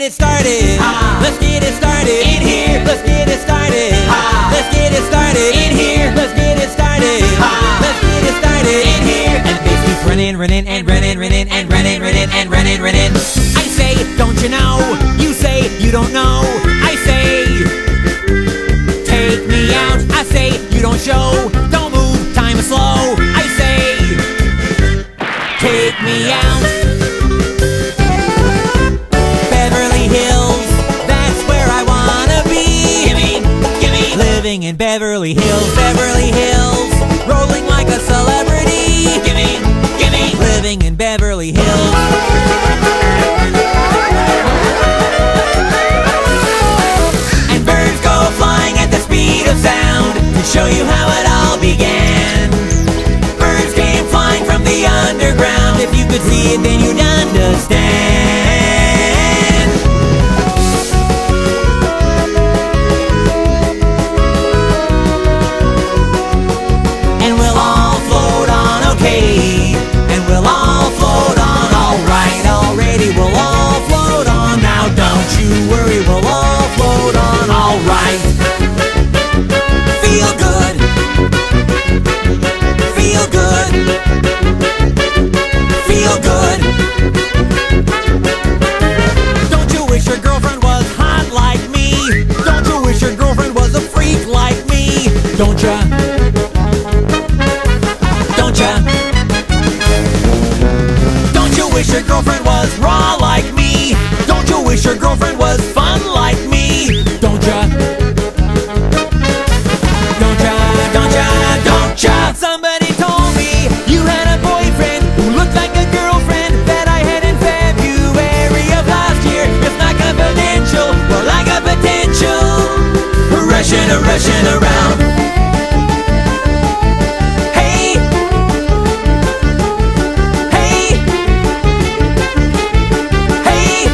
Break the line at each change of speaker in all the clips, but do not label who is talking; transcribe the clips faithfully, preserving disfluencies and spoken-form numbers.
it started.
Ah.
Let's get it started
In here.
Let's get it started.
Ah.
Let's get it started
In here.
Let's get it started.
Ah.
Let's get it started
In here.
And the bass keeps running, running, and running, running, and running, running, and running, running. I say, don't you know? You say, you don't know. I say, take me out. I say, you don't show. Don't move, time is slow. I say, take me out. Beverly Hills, that's where I wanna be.
Gimme, gimme.
Living in Beverly Hills, Beverly Hills, rolling like a celebrity.
Gimme, gimme.
Living in Beverly Hills. And birds go flying at the speed of sound to show you how it all began. Birds came flying from the underground. If you could see it, then you'd understand. And we'll all float on, okay. And we'll all float on, alright. Already we'll all float on. Now don't you worry, we'll all float on, alright. Feel good. Feel good. Feel good. Don't you wish your girlfriend was hot like me? Don't you wish your girlfriend was a freak like me? Don't ya? Don't ya? Don't you wish your girlfriend was raw like me? Don't you wish your girlfriend was fun like me? Don't ya? Don't ya? Don't ya? Don't ya? Somebody told me you had a boyfriend who looked like a girlfriend that I had in February of last year. It's not confidential, but I got potential. Rushing, rushing around. Hey, hey, hey.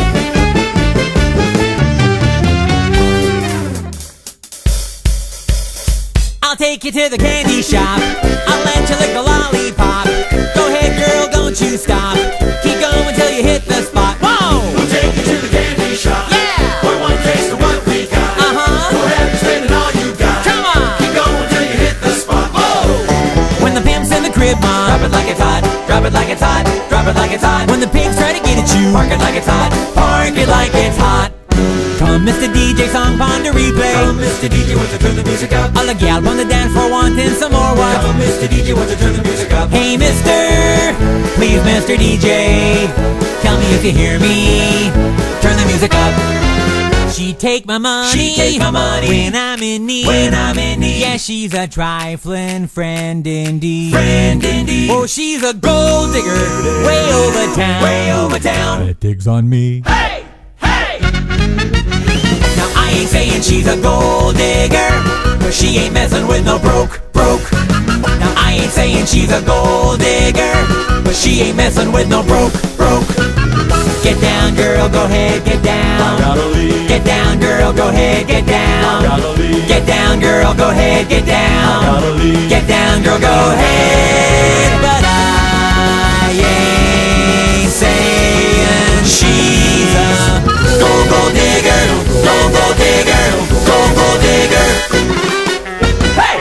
I'll take you to the candy shop. I'll let you lick the lollipop. Go ahead, girl, don't you stop. Keep going till you hit the spot. Whoa!
We'll take you to the candy shop.
Yeah!
For one taste of what we got.
Uh-huh.
Go ahead and spend it all you got.
Come on!
Keep going till you hit the spot. Whoa!
When the pimp's in the crib, mom,
Drop it like it's hot. Drop it like it's hot. Drop it like it's hot.
when the pigs try to get at you,
Park it like it's hot.
park it like it's hot. Come, Mister D J, song pond to replay.
Come, Mister D J, want to turn the music up?
All the gal on the dance floor wanting some more what?
Come, Mister D J, want to turn the music up?
Hey, Mister, please, Mister D J, tell me if you hear me. Turn the music up. She take my money.
She take my money.
When I'm in need.
When I'm in need.
Yeah, she's a trifling friend indeed.
Friend indeed.
Oh, she's a gold digger way over town.
Way over town.
That digs on me.
Hey! Hey!
Now I ain't saying she's a gold digger, but she ain't messing with no broke, broke. Now I ain't saying she's a gold digger, but she ain't messing with no broke, broke. Get down, girl, go ahead, get down.
Gotta leave.
Get down, girl, go ahead, get down.
Gotta leave.
Get down, girl, go ahead, get down.
Gotta leave.
Get down, girl, go ahead. But I ain't saying she's a gold, gold digger, gold, gold digger, gold, gold digger.
Hey!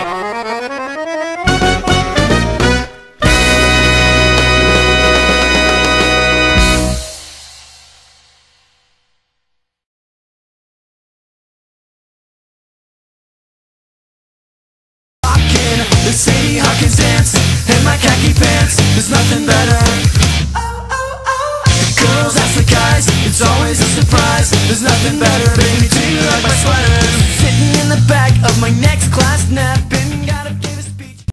The Sadie Hawkins dance in my khaki pants. There's nothing better. The girls ask the guys, it's always a surprise. There's nothing better, baby. Do you like my sweater? Sitting in the back of my next class napping. Got